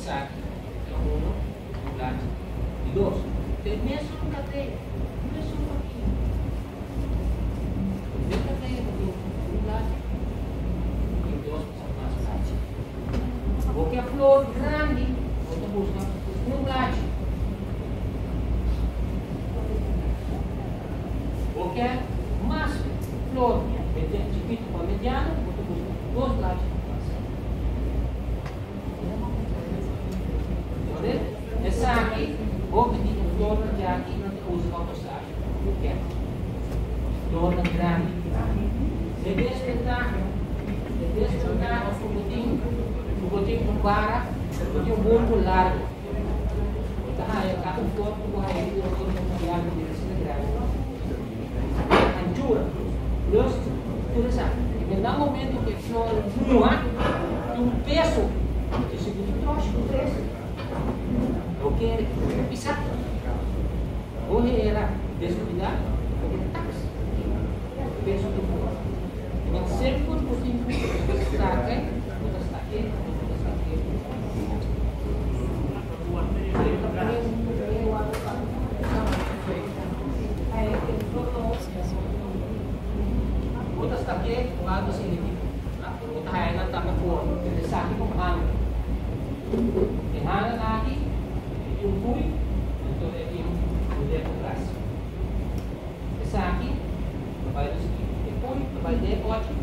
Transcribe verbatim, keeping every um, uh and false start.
essa aqui é um, um lado e dois. Tem mesmo um cadeia, mesmo um pouquinho. Tem cadeia um lado e dois são mais práticos. Porque a flor grande, você busca um lado. Porque mais flor de pito para mediano, você busca dois lados. Essa aqui, vou pedir que flor de aqui não usa para postar. Por quê? Flor grande. Se despertar, se despertar o botinho, o botinho com vara, o botinho muito largo. Então, eu cato flor, eu vou aí, eu vou confiar no direção grande. Anchura, luz, tudo isso. E no momento que a flor voa, tem um peso, que se você trouxe o peso. Eu quero pisar. Hoje era descuidar, porque táxi. Penso que foi. Mas sempre por possível, está aqui, outra está aqui, outra está aqui. Outra está aqui, o lado seguinte. Outra ainda está para fora, ele está aqui com hang. Tem hang aqui. Yung puy, ito yung puy atrás. Essa aqui, trabalho do seguinte, tem puy, trabalho de pote,